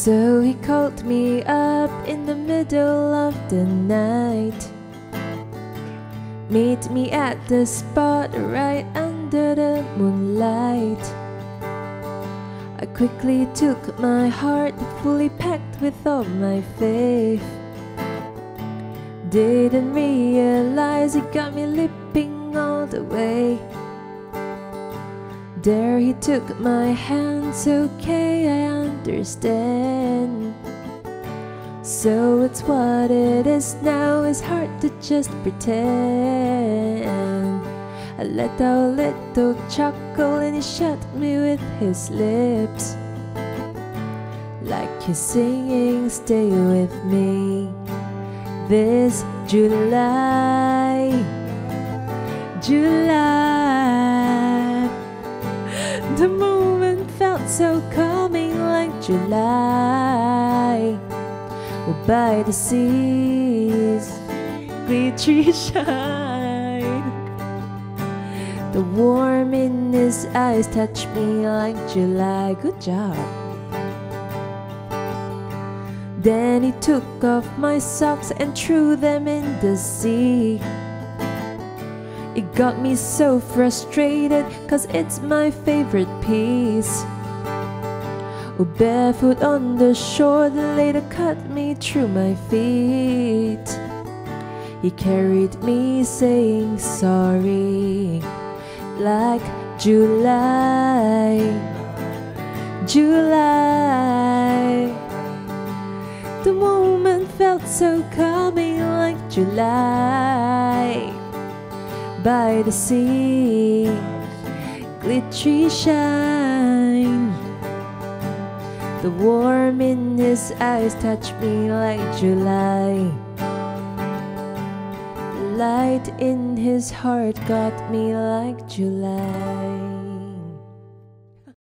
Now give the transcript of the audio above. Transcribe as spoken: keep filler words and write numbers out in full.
So he called me up in the middle of the night. Meet me at the spot right under the moonlight. I quickly took my heart, fully packed with all my faith. Didn't realize it got me leaping all the way. There he took my hands, okay, I understand. So it's what it is now, it's hard to just pretend. I let out a little chuckle and he shut me with his lips, like he's singing, stay with me this July, July. The moment felt so calming like July. Oh, by the seas, glittery shine. The warmth in his eyes touched me like July. Good job. Then he took off my socks and threw them in the sea. It got me so frustrated, cause it's my favorite piece. Oh, barefoot on the shore, the later cut me through my feet. He carried me saying sorry, like July, July. The moment felt so calming like July. By the sea, glittery shine. The warmth in his eyes touched me like July. The light in his heart got me like July.